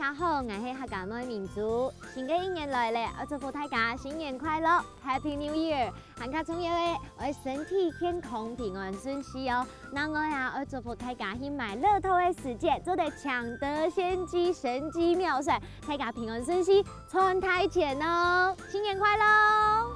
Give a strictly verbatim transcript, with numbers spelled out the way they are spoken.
家好，我是客家妹民族。新嘅一年来了，我祝福大家新年快乐 ，Happy New Year！ 更加重要嘅，我身体健康、平安顺遂哦。那我呀，我祝福大家去买乐透嘅时节，做得抢得先机，神机妙算，大家平安顺遂，赚大钱哦！新年快乐！